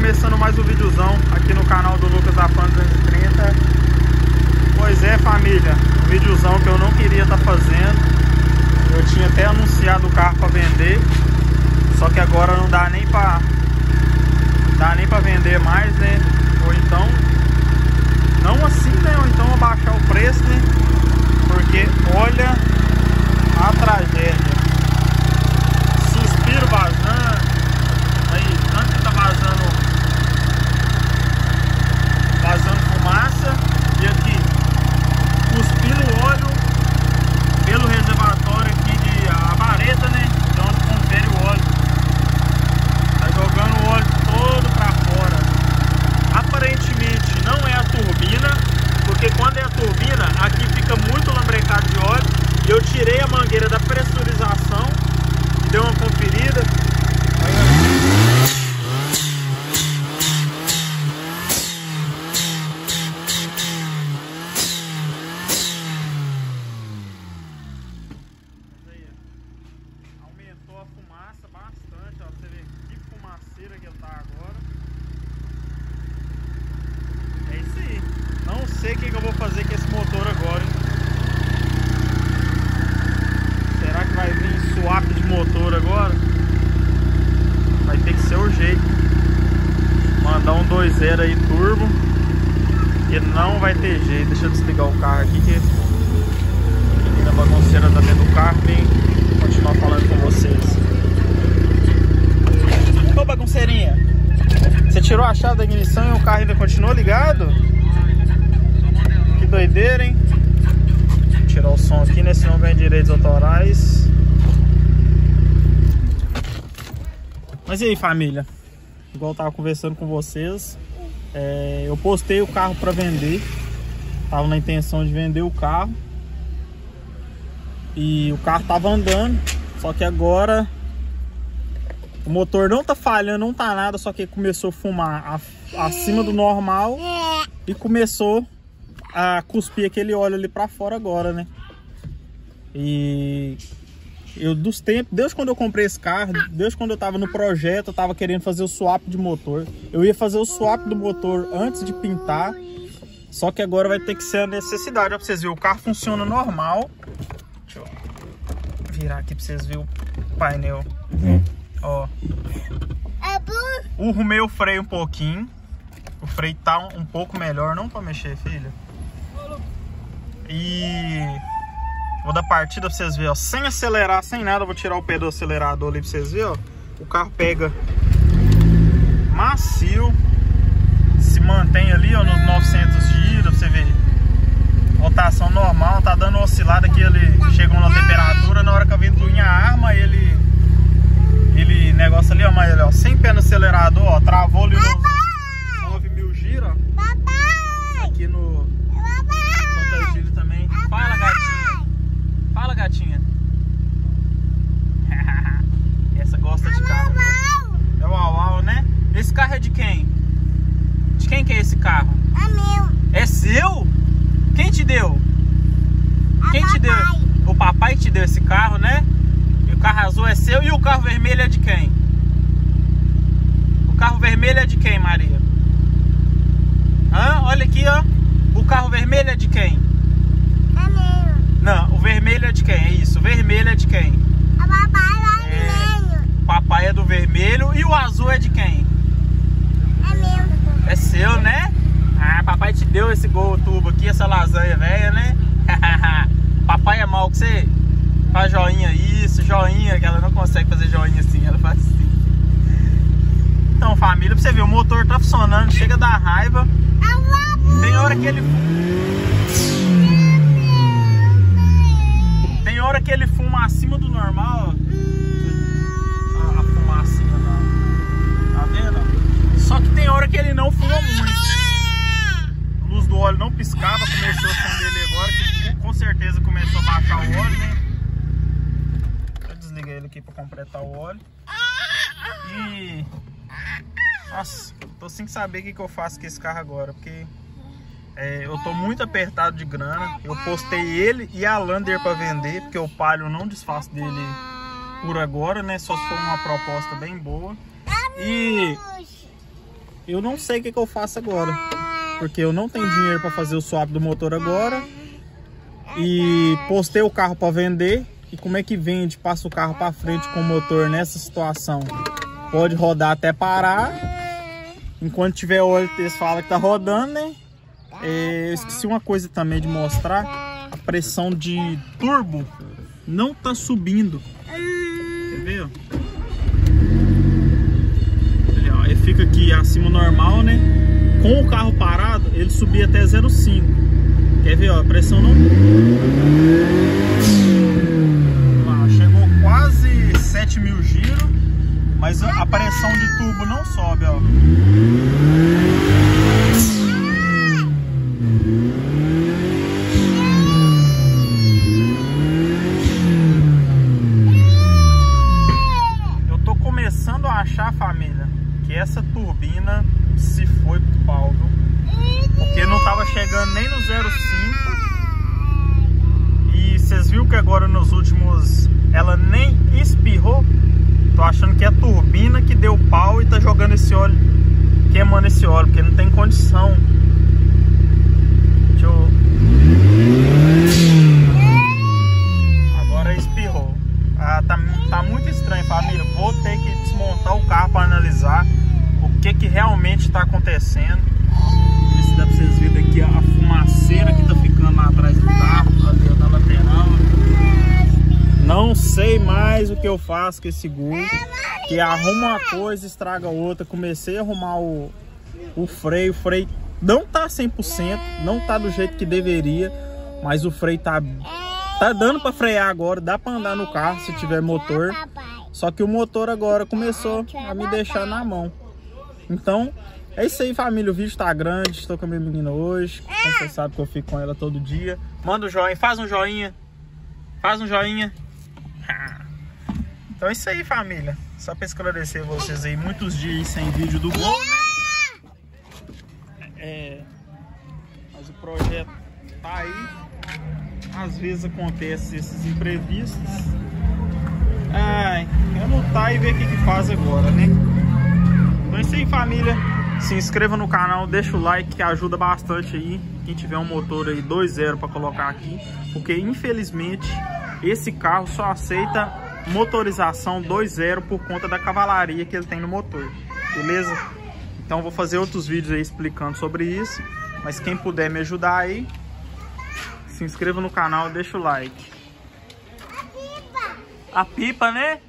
começando mais um videozão aqui no canal do Lucas da Fan 230. Pois é, família, um videozão que eu não queria estar fazendo. Eu tinha até anunciado o carro para vender, só que agora não dá nem para vender mais, né? Ou então, não assim, né? Ou então abaixar o preço, né? Porque olha a tragédia. Suspiro vazando. Aí, tanto que tá vazando fumaça. E aqui, cuspindo óleo pelo reservatório aqui de a vareta, né? De onde confere o óleo. Tá jogando o óleo todo pra fora. Aparentemente não é a turbina, porque quando é a turbina, aqui fica muito lambrecado de óleo. E eu tirei a mangueira da pressurização e dei uma conferida. Aumentou a fumaça bastante, ó, pra você ver que fumaceira que ele tá agora. É isso aí. Não sei o que eu vou fazer com esse motor agora, hein? Será que vai vir swap de motor agora? Vai ter que ser o jeito. Mandar um 2.0 aí turbo, que não vai ter jeito. Deixa eu desligar o carro aqui, que a bagunceira tá dentro do carro. Vem continuar falando com vocês. Ô bagunceirinha, você tirou a chave da ignição e o carro ainda continuou ligado? Que doideira, hein? Vou tirar o som aqui, né? Senão ganha direitos autorais. Mas e aí, família? Igual eu tava conversando com vocês, eu postei o carro para vender. Tava na intenção de vender o carro. E o carro tava andando. Só que agora o motor não tá falhando, não tá nada. Só que começou a fumar acima do normal. E começou a cuspir aquele óleo ali pra fora agora, né? E dos tempos, desde quando eu comprei esse carro, desde quando eu tava no projeto, eu tava querendo fazer o swap de motor. Eu ia fazer o swap do motor antes de pintar. Só que agora vai ter que ser a necessidade. Ó, pra vocês verem, o carro funciona normal. Deixa eu virar aqui pra vocês verem o painel. Ó. Arrumei o freio um pouquinho. O freio tá um pouco melhor. Não pra mexer, filha. E vou dar partida pra vocês verem, ó. Sem acelerar, sem nada. Vou tirar o pé do acelerador ali pra vocês verem, ó. O carro pega macio. Se mantém ali, ó, nos 900 giros, pra você ver. Rotação normal, tá dando uma oscilada aqui. Ele chegou na temperatura. Na hora que a ventoinha arma, ele negócio ali, ó. Mas ele, ó, sem pé no acelerador, ó. Travou ali nos 9.000 giros, ó. Aqui no conta-giro também. Fala, gatinha. Fala, gatinha. Essa gosta de carro. É o Uau, né? Esse carro é de quem? De quem que é esse carro? É meu. É seu? Quem te deu? Quem te deu? O papai te deu esse carro, né? E o carro azul é seu. E o carro vermelho é de quem? O carro vermelho é de quem, Maria? Hã? Olha aqui, ó. O carro vermelho é de quem? É meu. Não, o vermelho é de quem? É isso, o vermelho é de quem? O papai é vermelho. O papai é do vermelho. E o azul é de quem? É meu. É seu, né? Ah, papai te deu esse Gol Turbo aqui, essa lasanha velha, né? Papai é mal que você faz joinha isso, joinha, que ela não consegue fazer joinha assim, ela faz assim. Então, família, pra você ver, o motor tá funcionando, chega a dar raiva. Tem hora que ele... Tem hora que ele fuma acima do normal, ó. A fumacinha lá. Tá vendo? Só que tem hora que ele não fuma muito. A luz do óleo não piscava, começou a acender ele agora, que com certeza começou a baixar o óleo, né? Eu desliguei ele aqui pra completar o óleo. E... nossa, tô sem saber o que eu faço com esse carro agora, porque eu tô muito apertado de grana. Eu postei ele e a Lander pra vender, porque o Palio eu não desfaço dele por agora, né? Só se for uma proposta bem boa. E eu não sei o que eu faço agora. Porque eu não tenho dinheiro para fazer o swap do motor agora. E postei o carro para vender. E como é que vende? Passa o carro para frente com o motor nessa situação. Pode rodar até parar. Enquanto tiver óleo, eles falam que tá rodando, né? Eu esqueci uma coisa também de mostrar. A pressão de turbo não tá subindo. Quer ver? Ele fica aqui acima normal, né? Com o carro parado, ele subia até 0,5. Quer ver, ó? A pressão não... Chegou quase 7.000 giros, mas a pressão de turbo não sobe, ó. Eu tô começando a achar, família, que essa turbina se foi pro pau, porque não tava chegando nem no 0,5. E vocês viram que agora nos últimos ela nem espirrou. Tô achando que é a turbina que deu pau e tá jogando esse óleo, queimando esse óleo, porque não tem condição. Deixa eu... Agora espirrou. Tá muito estranho, família. Vou ter que desmontar o carro para analisar o que realmente está acontecendo. Ver se dá pra vocês verem aqui a fumaceira que tá ficando lá atrás do carro, ali na lateral. Não sei mais o que eu faço com esse Gol, que arruma uma coisa, estraga outra. Comecei a arrumar o freio não tá 100%, não tá do jeito que deveria, mas o freio tá dando para frear agora, dá para andar no carro se tiver motor. Só que o motor agora começou a me deixar na mão. Então, é isso aí, família. O vídeo tá grande, estou com a minha menina hoje. Como você sabe que eu fico com ela todo dia. Manda um joinha, faz um joinha. Faz um joinha. Então é isso aí, família. Só para esclarecer vocês aí, muitos dias sem vídeo do Gol, né? Mas o projeto tá aí. Às vezes acontecem esses imprevistos. Anotar e ver o que faz agora, né? Então é isso aí, família. Se inscreva no canal, deixa o like que ajuda bastante aí. Quem tiver um motor aí 2.0 para colocar aqui, porque infelizmente esse carro só aceita motorização 2.0 por conta da cavalaria que ele tem no motor, beleza? Então vou fazer outros vídeos aí explicando sobre isso, mas quem puder me ajudar aí, se inscreva no canal, deixa o like. A pipa, né?